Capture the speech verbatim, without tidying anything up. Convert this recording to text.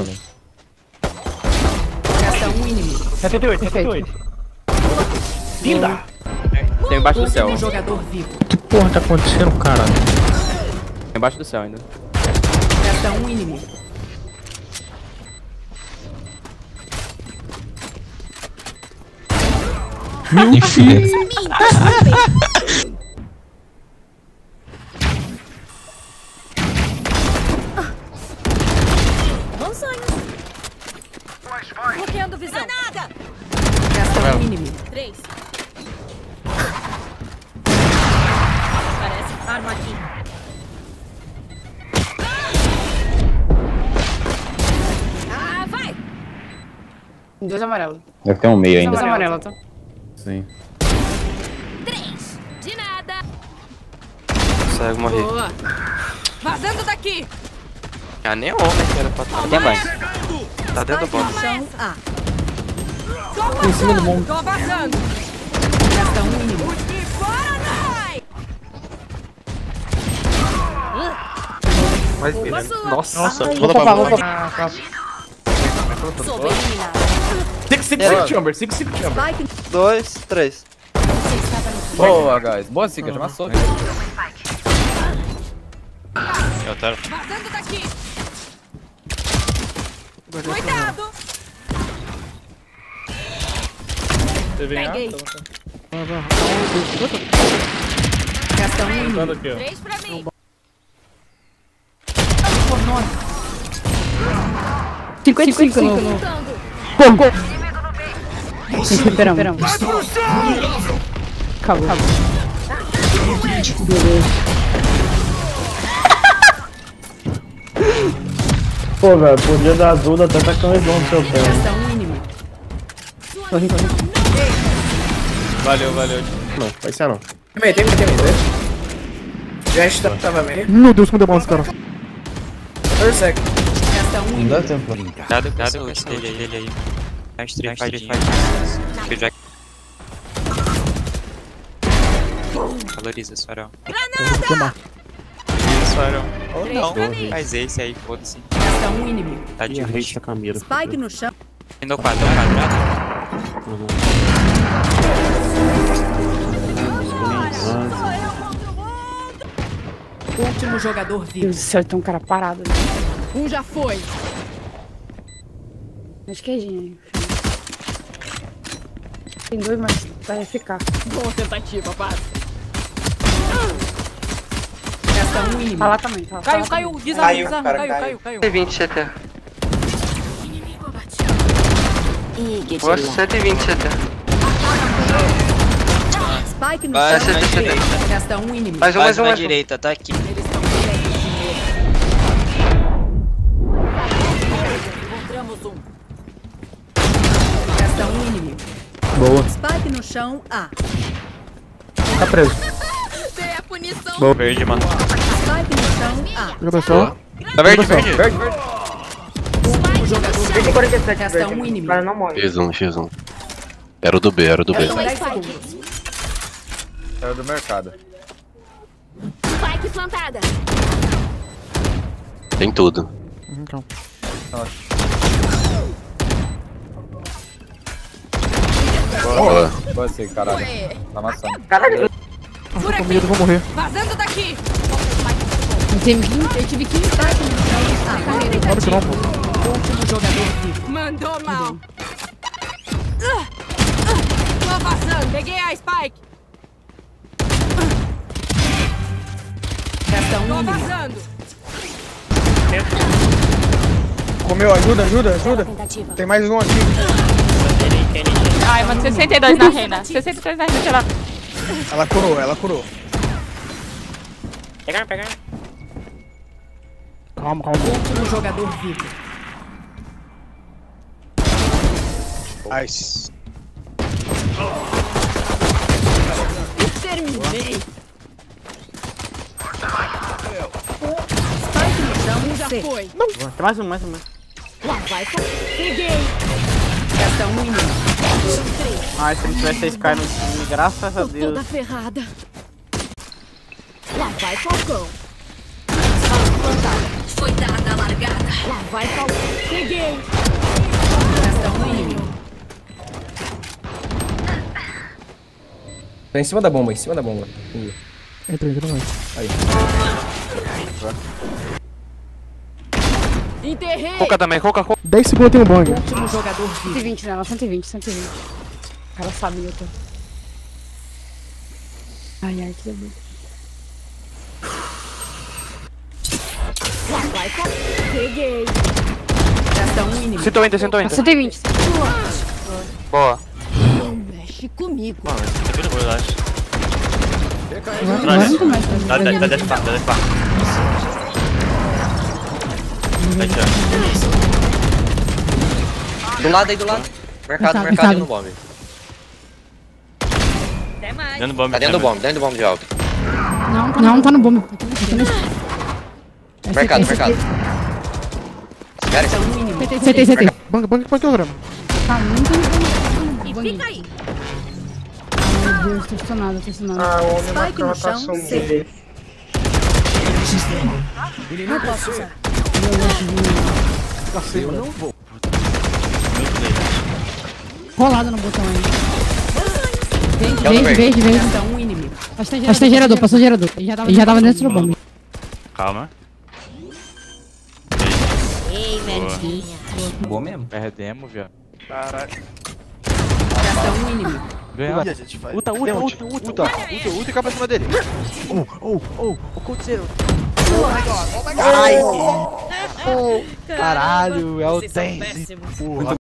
homem. Resta um inimigo. setenta e oito, setenta e oito. Linda! Tem embaixo do céu. Um jogador vivo. Que porra tá acontecendo, cara? Tem embaixo do céu ainda. Resta um inimigo. Enfim. Bom sonho. Bloqueando visão. Granada! Resta um inimigo. Três. Parece arma aqui. Ah, vai! Dois amarelos. Deve ter um meio ainda. Dois amarelos, tá? Sim. Três. De nada. Consegue morrer. Boa. Vazando daqui. Ah, nem homem que era pra estar. Tem banho. Tá dentro do bomba. Chão A. Em cima do monte. Tô vazando. Resta um inimigo. E fora vai! Mas, Culpa sua. nossa, Nossa, Ai, vou vou pra pra vou bomba. pra. Sou bem eliminado. Six, six, six chamber, six, six chamber. Spike Dois, três. Boa, guys. Boa, Zica, já amassou. Eu quero. vazando daqui. Cuidado. Peguei. Resta um inimigo. Aqui, ó. Três pra mim. cinquenta e cinco no... Lutando. Esperamos. Esperamos. Acabou. Acabou. Beleza. Pô, velho, podia dar azul, até tá com redondo no seu pé. Resta um inimigo. Corre, corre. Valeu, valeu. Não, vai ser não. Tem tem tem Já está, tava meio. Meu Deus, como deu bounce, cara. Third sec. Resta um Não dá inimigo. tempo. Cuidado, cuidado com esse dele aí, dele aí. Faz três, faz três, faz três. Valoriza, Svarão. Granada! Valoriza, Svarão. Ou Três não. pra mim. Faz esse aí, foda-se. Resta um inimigo. Tá de Rei da Camila. Spike no chão. Indo quadrado, quadrado. Último jogador vivo. Deus do céu, tem um cara parado. Um já foi. Na esquerdinha. Tem dois, mas vai ficar. Boa tentativa, passa. Resta um inimigo. Tá lá também. Tá lá, Caiu, tá lá caiu. também. Desarma, Caiu, desarma. cara, Caiu, caiu. caiu, caiu. cento e vinte C T. Poxa, cento e vinte C T. Spike no Vai, chão. C T, C T. Resta um inimigo. Mais um, mais um, mais um. direita, tá aqui. Eles estão direto. Encontramos um. Resta um inimigo. Boa. Spike no chão A. Tá preso. Tem a punição. Boa. Verde, mano. Spike no chão A. Já pensou? Tá verde, verde. Verde, verde. Último jogador vivo. Tem quarenta e sete Resta verde. um inimigo. O cara não morre. X um, X um. Era o do B, era o do B. dez segundos. Saiu do mercado. Spike plantada. Tem tudo. Então. Boa. Boa, assim, caralho. Tá amassando. Caralho. Nossa, eu tô com medo, eu vou morrer. Vazando daqui. Eu tive quinze, eu tive quinze Spike no chão A. Claro que não, pô. Último jogador vivo. Mandou mal. Ah, ah, Tô vazando. Peguei a Spike. Resta um Tô inimigo. vazando. Comeu, ajuda, ajuda, ajuda. Tem mais um aqui. Ai, mano, sessenta e dois na rena. sessenta e dois na rena, sei lá. Ela curou, ela curou. Pegar, pegar. Calma, calma. Último jogador vivo. Nice. Terminei. Spike no chão já foi. Tem mais um, mais um. Lá vai. Peguei. Resta um inimigo. Ah, se não tivesse esse cara no time, graças a Tô Deus. toda ferrada. Lá vai Falcão. Plantado. Foi dada a largada. Lá vai, Paulo. Peguei. Resta um inimigo. Tá em cima da bomba, em cima da bomba. Entra, entra, não vai. Aí. Enterrei. Coca também, coca, coca. dez segundos tem um bang. Último jogador vivo. cento e vinte nela, cento e vinte, cento e vinte. O cara sabe, eu tô. Ai, ai, que delícia. Lá vai, Paulo. Peguei. Resta um inimigo. cento e oitenta, cento e oitenta. cento e vinte. Boa. Não mexe comigo. Mano, isso aqui é muito bom, eu acho. Não é muito mais. Dá dez, dá dez pá, dá dez pá. Do lado aí, do lado. Mercado, Mercado, mercado mercado. no bomb. Até mais. Dentro do bomb. Tá dentro do bomb, dentro do bomb de alto. Não, não, tá no bomba. Mercado, mercado. Espera Resta aí. um inimigo. C T, C T. Bang, bang, bang, bang, drama. Tá muito. E fica aí. Meu Deus, tô estunada, tô estunada. Ah, o homem Spike no chão. C. Não posso usar. Rolada no botão aí. É o do Verde, verde. verde, verde. Resta um inimigo. Passou gerador, passou gerador. Ele já tava, ele já tava dentro do bomba. Calma. Ei, merdinha. Boa mesmo. Perdemos, viado. Resta um inimigo. Ganhou. A gente faz. Uta, uta, uta, uta, uta, uta, uta e cai pra cima dele. Oh, oh, oh, o Coltzeiro. Caralho, Caralho, é o vocês são Tense. péssimos. Porra.